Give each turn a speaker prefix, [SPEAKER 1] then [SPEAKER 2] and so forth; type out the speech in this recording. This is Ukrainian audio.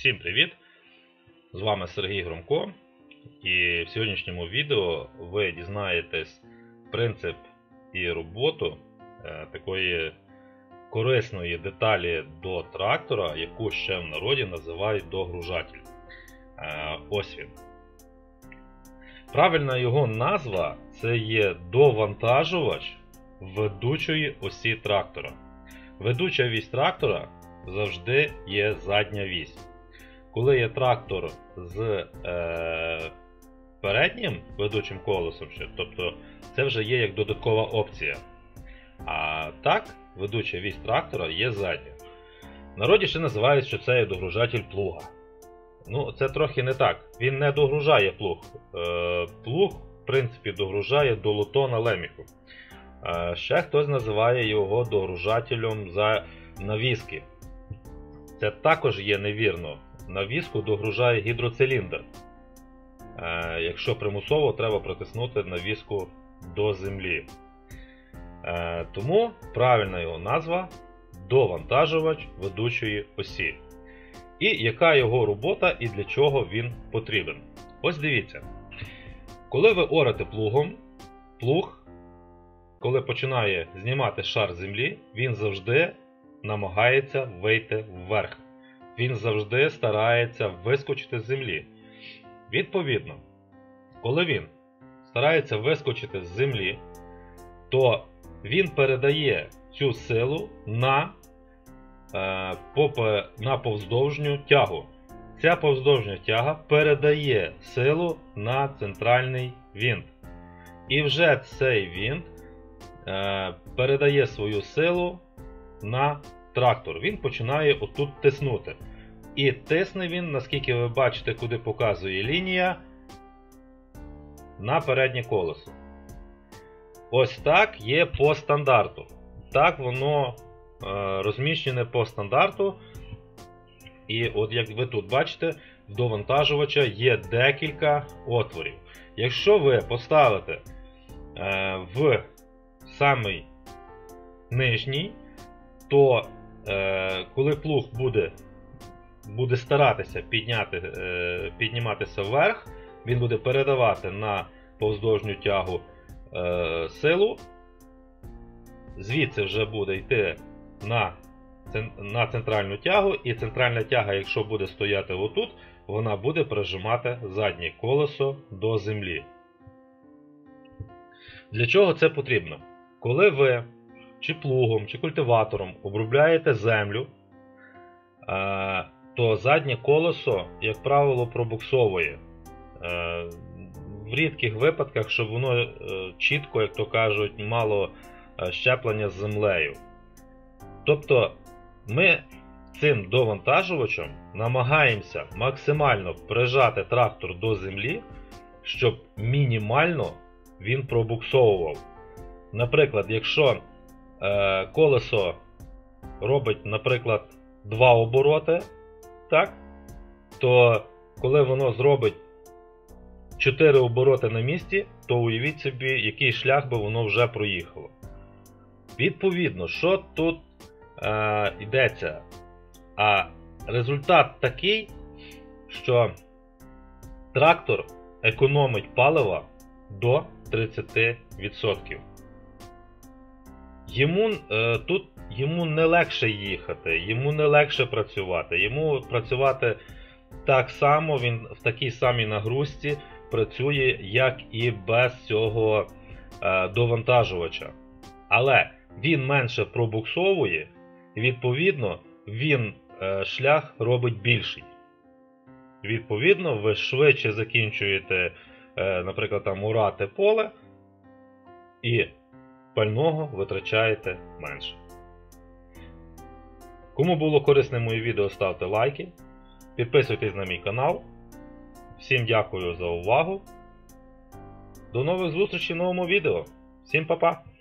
[SPEAKER 1] Всім привіт! З вами Сергій Громко, і в сьогоднішньому відео ви дізнаєтесь принцип і роботу такої корисної деталі до трактора, яку ще в народі називають догружатель. Ось він. Правильна його назва – це є довантажувач ведучої осі трактора. Ведуча вісь трактора завжди є задня вісь. Коли є трактор з переднім ведучим колесом, тобто це вже є як додаткова опція. А так, ведуча вісь трактора є задня. В народі ще називають, що це є догружатель плуга. Ну, це трохи не так. Він не догружає плуг. Плуг, в принципі, догружає долото на леміху. Ще хтось називає його догружателем за навіски. Це також є невірно. Навіску догружає гідроциліндр. Якщо примусово, треба притиснути навіску до землі. Тому правильна його назва – довантажувач ведучої осі. І яка його робота і для чого він потрібен. Ось дивіться. Коли ви орете плугом, плуг, коли починає знімати шар землі, він завжди намагається вийти вверх. Він завжди старається вискочити з землі. Відповідно, коли він старається вискочити з землі, то він передає цю силу на повздовжню тягу. Ця повздовжня тяга передає силу на центральний винт. І вже цей винт передає свою силу на трактор. Він починає отут тиснути. І тисне він, наскільки ви бачите, куди показує лінія, на переднє колесо. Ось так є по стандарту. Так воно розміщене по стандарту. І от як ви тут бачите, в довантажувача є декілька отворів. Якщо ви поставите в самий нижній, то коли плуг буде старатися підніматися вверх, він буде передавати на повздовжню тягу силу, звідси вже буде йти на центральну тягу, і центральна тяга, якщо буде стояти отут, вона буде прижимати заднє колесо до землі. Для чого це потрібно? Коли ви чи плугом, чи культиватором обробляєте землю, то заднє колесо, як правило, пробуксовує. В рідких випадках, щоб воно чітко, як то кажуть, мало щеплення з землею. Тобто ми цим довантажувачем намагаємося максимально прижати трактор до землі, щоб мінімально він пробуксовував. Наприклад, якщо колесо робить, наприклад, 2 обороти, так, то коли воно зробить 4 обороти на місці, то уявіть собі, який шлях би воно вже проїхало. Відповідно, що тут йдеться? А результат такий, що трактор економить палива до 30%. Йому не легше їхати, йому не легше працювати. Йому працювати так само, він в такій самій нагрузці працює, як і без цього довантажувача. Але він менше пробуксовує, і відповідно він шлях робить більший. Відповідно, ви швидше закінчуєте, наприклад, там орати поле, і пального витрачаєте менше. Кому було корисне моє відео, ставте лайки, підписуйтесь на мій канал. Всім дякую за увагу. До нових зустрічей в новому відео. Всім па-па!